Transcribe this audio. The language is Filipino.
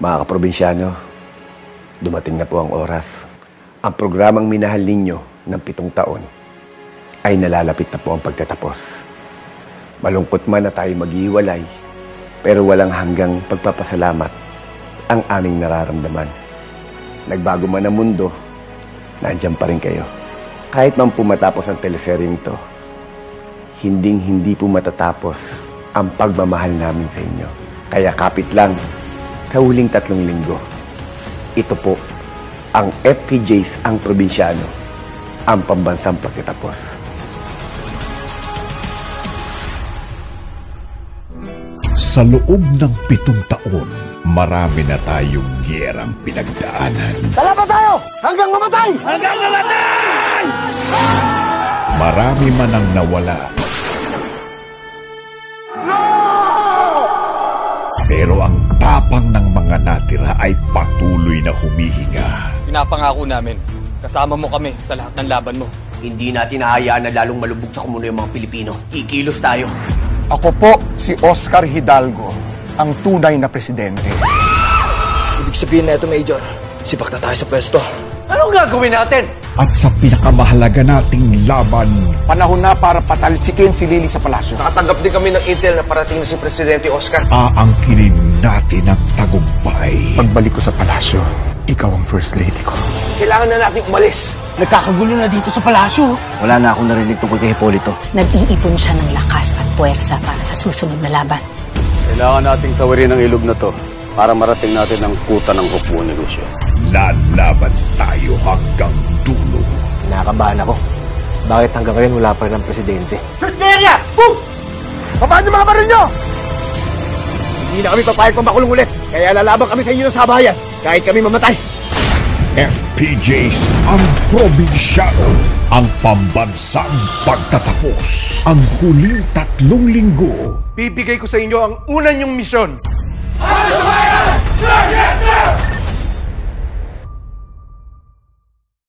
Mga kaprobinsyano, dumating na po ang oras. Ang programang minahal ninyo ng 7 taon ay nalalapit na po ang pagtatapos. Malungkot man na tayo maghiwalay, pero walang hanggang pagpapasalamat ang aming nararamdaman. Nagbago man ang mundo, nandiyan pa rin kayo. Kahit man po matapos ang teleseryeng ito, hindi po matatapos ang pagmamahal namin sa inyo. Kaya kapit lang, sa huling 3 linggo, ito po ang FPJs ang probinsyano, ang pambansang pagtatapos. Sa loob ng 7 taon, marami na tayong giyerang pinagdaanan. Kalaban tayo! Hanggang mamatay! Hanggang mamatay! Marami man ang nawala. No! Pero ang tapang ng mga natira ay patuloy na humihinga. Pinapangako namin, kasama mo kami sa lahat ng laban mo. Hindi natin hahayaan na lalong malubog sa komuno yung mga Pilipino. Ikilos tayo. Ako po si Oscar Hidalgo, ang tunay na presidente. Ibig sabihin na ito, Major, sipak na tayo sa pwesto. Anong gagawin natin? At sa pinakamahalaga nating laban, Panahon na para patalsikin si Lily sa palasyo. Nakatanggap din kami ng intel na parating na si Presidente Oscar. aangkinin natin ang tagumpay. Pagbalik ko sa palasyo, ikaw ang first lady ko. Kailangan na natin umalis. Nagkakagulo na dito sa palasyo. Wala na akong narinig tungkol kay Hipolito. Nag-iipon siya ng lakas at puwersa para sa susunod na laban. Kailangan nating tawirin ang ilog na to para marating natin ang kuta ng hukbo ni Lucio. Lalaban tayo hanggang dulo. Nakakabahan ako. Bakit hanggang ngayon wala pa rin ang presidente? Hysteria! Boom! Paano mga baril nyo? Hindi na kami papayag pang makulong ulit. Kaya lalaban kami sa inyo sa sabayan. Kahit kami mamatay. FPJs ang probinsyano, ang pambansang pagtatapos. Ang huling 3 linggo. Bibigay ko sa inyo ang una niyong misyon. Yes, sir!